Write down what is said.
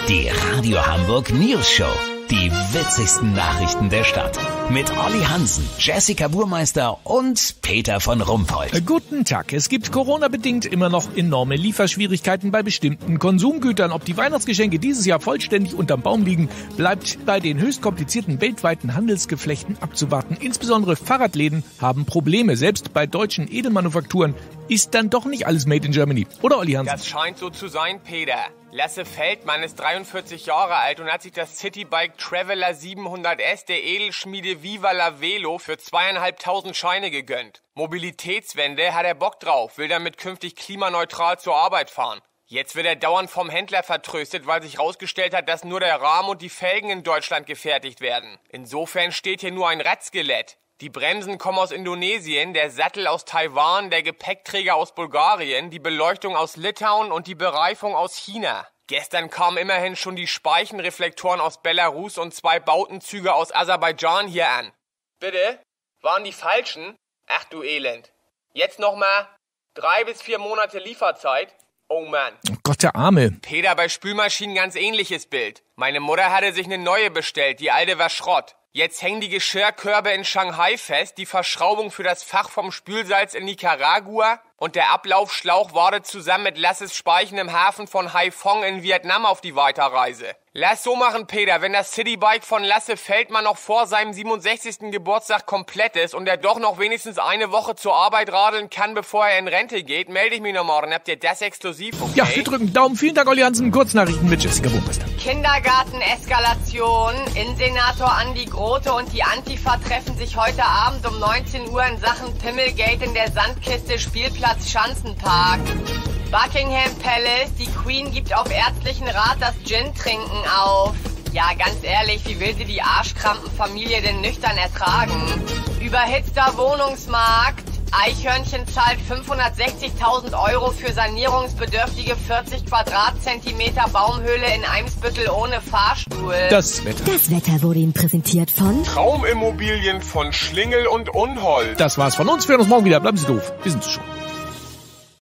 Die Radio Hamburg News Show. Die witzigsten Nachrichten der Stadt. Mit Olli Hansen, Jessica Burmeister und Peter von Rumpold. Guten Tag. Es gibt Corona-bedingt immer noch enorme Lieferschwierigkeiten bei bestimmten Konsumgütern. Ob die Weihnachtsgeschenke dieses Jahr vollständig unterm Baum liegen, bleibt bei den höchst komplizierten weltweiten Handelsgeflechten abzuwarten. Insbesondere Fahrradläden haben Probleme. Selbst bei deutschen Edelmanufakturen ist dann doch nicht alles made in Germany. Oder, Olli Hansen? Das scheint so zu sein, Peter. Lasse Feldmann ist 43 Jahre alt und hat sich das Citybike Traveler 700S der Edelschmiede Viva la Velo für 2.500 Scheine gegönnt. Mobilitätswende, hat er Bock drauf, will damit künftig klimaneutral zur Arbeit fahren. Jetzt wird er dauernd vom Händler vertröstet, weil sich rausgestellt hat, dass nur der Rahmen und die Felgen in Deutschland gefertigt werden. Insofern steht hier nur ein Radskelett. Die Bremsen kommen aus Indonesien, der Sattel aus Taiwan, der Gepäckträger aus Bulgarien, die Beleuchtung aus Litauen und die Bereifung aus China. Gestern kamen immerhin schon die Speichenreflektoren aus Belarus und 2 Bautenzüge aus Aserbaidschan hier an. Bitte? Waren die falschen? Ach du Elend. Jetzt nochmal 3 bis 4 Monate Lieferzeit? Oh Mann. Oh Gott, der Arme. Peter, bei Spülmaschinen ganz ähnliches Bild. Meine Mutter hatte sich eine neue bestellt, die alte war Schrott. Jetzt hängen die Geschirrkörbe in Shanghai fest, die Verschraubung für das Fach vom Spülsalz in Nicaragua und der Ablaufschlauch wartet zusammen mit Lasses Speichen im Hafen von Haiphong in Vietnam auf die Weiterreise. Lass so machen, Peter, wenn das Citybike von Lasse Feldmann noch vor seinem 67. Geburtstag komplett ist und er doch noch wenigstens eine Woche zur Arbeit radeln kann, bevor er in Rente geht, melde ich mich noch morgen. Habt ihr das exklusiv, okay? Ja, wir drücken Daumen. Vielen Dank, Olli Hansen. Kurznachrichten mit Jessica Burmeister. Kindergarten-Eskalation. Innensenator Andi Grote und die Antifa treffen sich heute Abend um 19 Uhr in Sachen Pimmelgate in der Sandkiste Spielplatz Schanzenpark. Buckingham Palace, die Queen gibt auf ärztlichen Rat das Gin-Trinken auf. Ja, ganz ehrlich, wie will sie die Arschkrampenfamilie denn nüchtern ertragen? Überhitzter Wohnungsmarkt. Eichhörnchen zahlt 560.000 € für sanierungsbedürftige 40 Quadratzentimeter Baumhöhle in Eimsbüttel ohne Fahrstuhl. Das Wetter wurde Ihnen präsentiert von Traumimmobilien von Schlingel und Unhold. Das war's von uns. Wir hören uns morgen wieder. Bleiben Sie doof. Wir sind's schon.